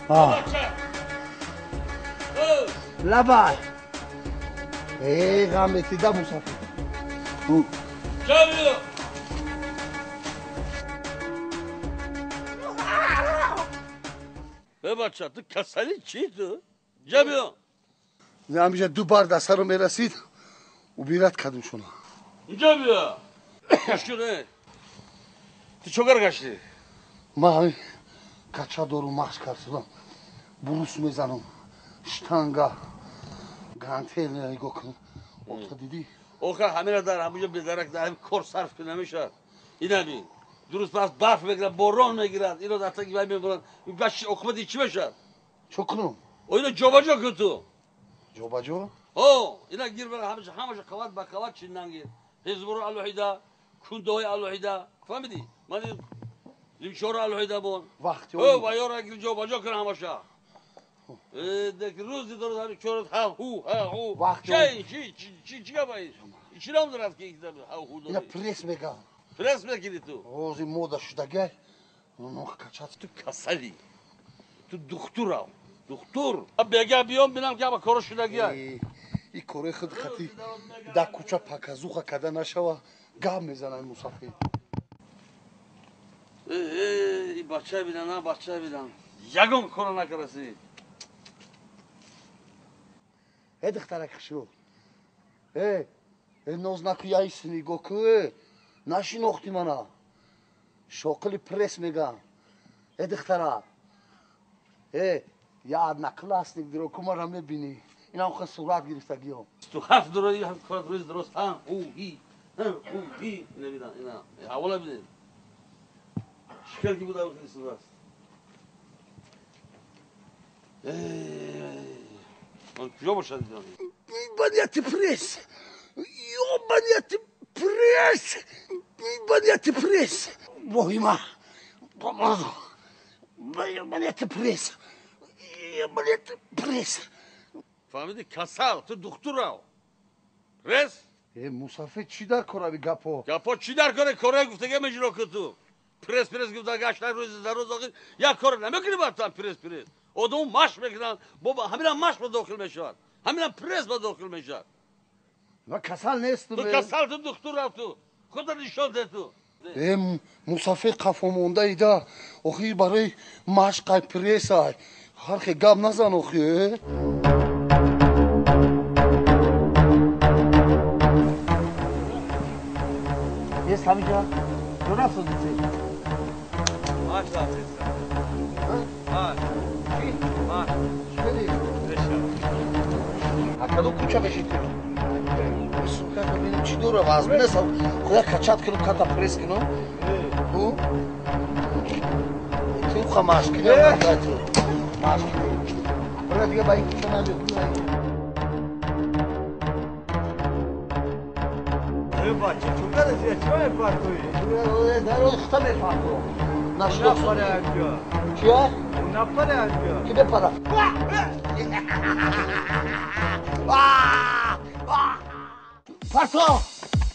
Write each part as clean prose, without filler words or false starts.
ها لبای غم تیدا مسافر جابیو به بچه تو کسلی چی تو؟ جابیو همیشه 2 بار دسته رو میرسید و بیرت کدوم شونا جابیو کشونه تو چوگر گشتی؟ ما همین کچا دارو مخش کرسیدم بروس میزنم شتانگا گانتیل نگاه کن اوتا دیدی؟ اوخه همین در همونجا بدرک در همین کار صرف که نمیشه این بین درست پس برف بگیرن باران میگیرن اینو در تاکی باید میگرن این بچه اقمتی چی بشه؟ چو کنم؟ او اینو جابا جا کن تو جابا جا؟ اینا گیر بره همشه قوات با قوات چیندن گیر حزبرو الوحیده کنده های الوحیده فهمیدی؟ من این لیمشور الوحیده بون وقتی و یارا گیر جابا جا کن همشه دک روزی درست همین چورت ها هو وقتی چی گفایی؟ چی نام دارد که ایک ها هو اینا داری؟ پریس میگم پرس میکنی تو روزی مودا شدگه نوخ کچات تو کسلی تو دکتر بگه بیام بینم که با کارو شدگی ای کاره خود خطی در کوچه پاکازوخه کده نشوه گام میزنن مسافر ای بچه بیدن نه بچه بیدن یگم کارو نکرسی دخترک شو نوز نکوی ایسنی گوکو نشیناختی منو شوقلی پرس میگم دخترک یاد نکلاستیک درو کما را میبینی اینا هم خود صورت گرفتگی هم تو 7 دلاری هم کار روز درست او هی نمیدن اینا اولا بیدن شکل کی بوده بخیلی صورت من کجا باشد دیدم بانیت پرس بانیت پرس مهمه بانیت پرس فهمیدی کسل تو دکتر رو رس مسافر چی در کاره بی گپا گپا چی در کاره کاره گفته که مجرا که تو پرس گفته گشت روز در روز آخر یک کار نمیکنی باید تو هم پرس آدم ماش میکنن بابا همین هم ماش با داخل میشن همین هم پرس با داخل میشن و کسل نیست تو کسل تو دکتر رو تو خود نشان ده تو مسافر قفا مونده ایده آخی برای مشق پرس های هرخی گپ نزن آخی Jest همینجا؟ جو رفت دیدی؟ ماش رفت ماش چی؟ ماش چی بدی؟ اکدو کوچه بشید سوکر ببینیم چی دوره وزمه نستم خدا کچت کنم کتا پریس کنم او؟ تو خواه مشکی نیم تو مشکی برای دیگه با این کوچه نبید بچه چونگه رسیده چه میپر توی؟ در رو خطا میپر تو نشد نفره انجا چیه؟ نفره انجا کی بپره؟ پرتو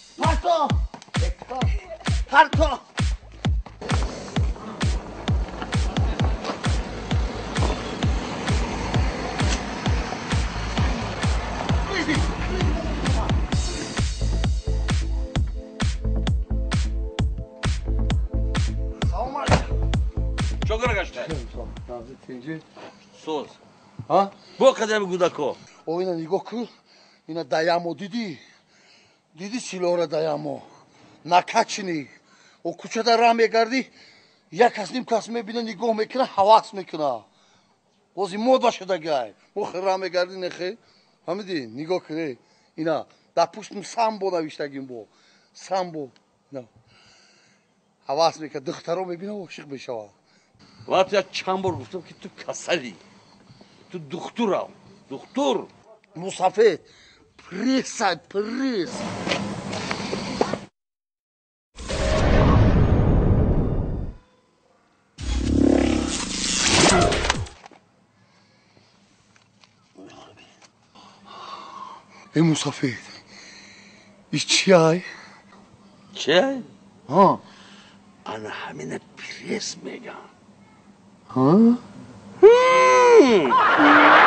چوکر گشته اینجا سوز ها با قدم گودکو او اینا نگاه کن اینا دایمو دیدی سیلوره دایمو نکچنی او کوچه در راه میگردی یک از نیم کس میبینه نگاه میکنه حواس میکنه وزی مود باشه دگه او راه میگردی نخی همیدی نگاه کنی اینا در پشتم سامبو نوشتگیم بو سامبو نه حواس میکنه دخترو میبینه عاشق بشه وقتی چند بار گفتم که تو کسلی تو دکتر مسافر پریس ای مسافر ایش چیه؟ چه؟ ها انا همین پریس میگم ها؟ Hmm.